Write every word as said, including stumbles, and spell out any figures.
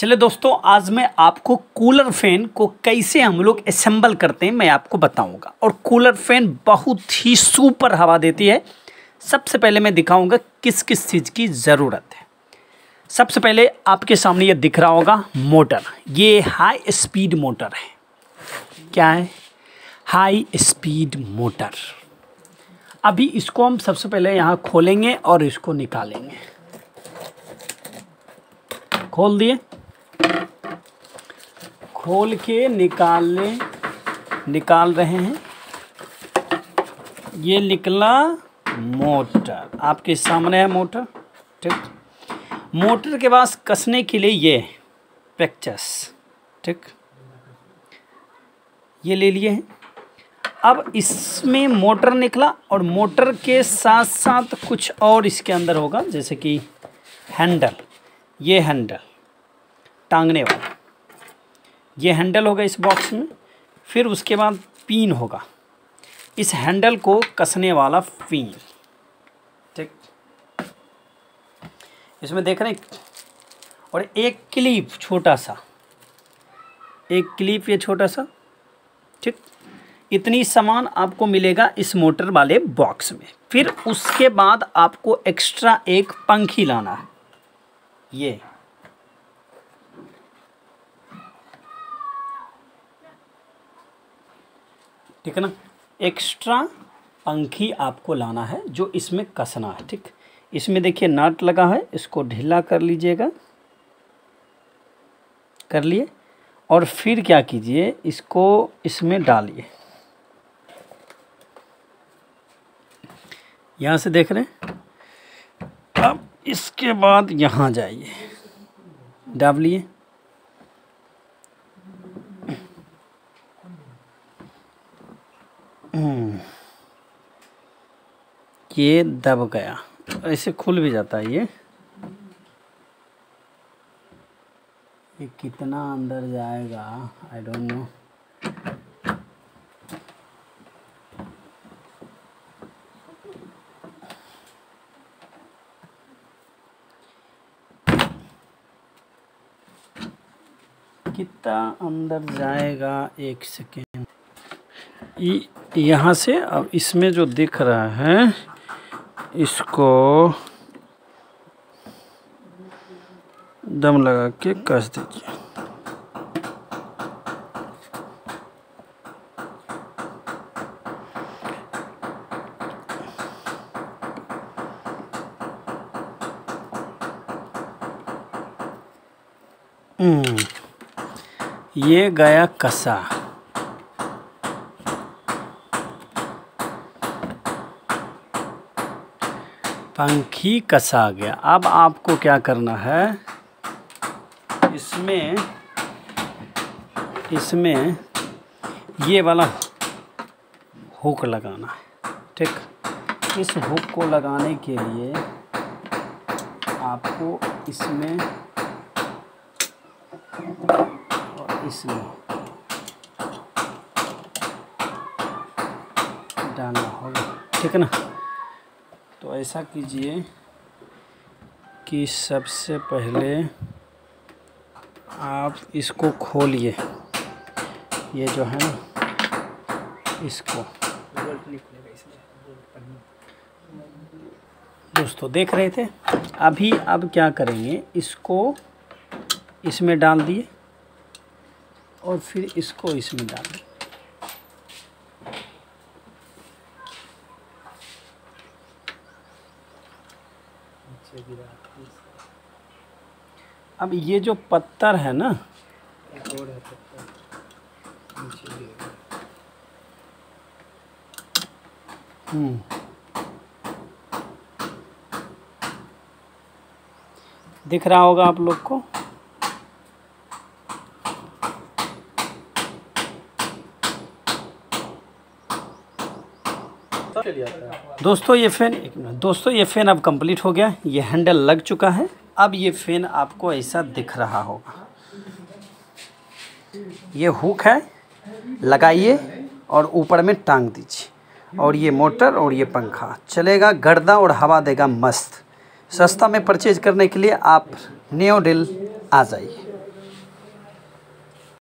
चलिए दोस्तों, आज मैं आपको कूलर फैन को कैसे हम लोग असेंबल करते हैं मैं आपको बताऊंगा। और कूलर फैन बहुत ही सुपर हवा देती है। सबसे पहले मैं दिखाऊंगा किस किस चीज़ की ज़रूरत है। सबसे पहले आपके सामने ये दिख रहा होगा मोटर। ये हाई स्पीड मोटर है। क्या है? High speed motor. अभी इसको हम सबसे पहले यहाँ खोलेंगे और इसको निकालेंगे। खोल दिए। खोल के निकालने निकाल रहे हैं। ये निकला मोटर। आपके सामने है मोटर। ठीक। मोटर के पास कसने के लिए ये पेचकस, ठीक, ये ले लिए हैं। अब इसमें मोटर निकला और मोटर के साथ साथ कुछ और इसके अंदर होगा, जैसे कि हैंडल। ये हैंडल टांगने वाला, ये हैंडल होगा इस बॉक्स में। फिर उसके बाद पिन होगा, इस हैंडल को कसने वाला पिन। ठीक, इसमें देख रहे हैं। और एक क्लिप, छोटा सा एक क्लिप, ये छोटा सा। ठीक, इतनी सामान आपको मिलेगा इस मोटर वाले बॉक्स में। फिर उसके बाद आपको एक्स्ट्रा एक पंखी लाना है। ये ठीक है ना, एक्स्ट्रा पंखी आपको लाना है जो इसमें कसना है। ठीक, इसमें देखिए नट लगा है, इसको ढीला कर लीजिएगा। कर लिए और फिर क्या कीजिए, इसको इसमें डालिए। यहाँ से देख रहे हैं। अब इसके बाद यहाँ जाइए, डालिए। ये दब गया, ऐसे खुल भी जाता है। ये ये कितना अंदर जाएगा आई डोंट नो। कितना अंदर जाएगा, एक सेकेंड। यहाँ से अब इसमें जो दिख रहा है, इसको दम लगा के कस दीजिए। हम्म ये गया कसा। पंखी कसा गया। अब आपको क्या करना है, इसमें इसमें ये वाला हुक लगाना है। ठीक, इस हुक को लगाने के लिए आपको इसमें और इसमें डालना होगा। ठीक है ना। तो ऐसा कीजिए कि सबसे पहले आप इसको खोलिए, ये जो है ना, इसको। दोस्तों देख रहे थे। अभी अब क्या करेंगे, इसको इसमें डाल दिए और फिर इसको इसमें डाल दिए। अब ये जो पत्थर है ना, हम्म दिख रहा होगा आप लोग को। दोस्तों ये फ़ैन एक मिनट दोस्तों ये फ़ैन अब कंप्लीट हो गया। ये हैंडल लग चुका है। अब ये फ़ैन आपको ऐसा दिख रहा होगा। ये हुक है, लगाइए और ऊपर में टांग दीजिए। और ये मोटर और ये पंखा चलेगा, गर्दा और हवा देगा मस्त। सस्ता में परचेज करने के लिए आप नियोडिल आ जाइए।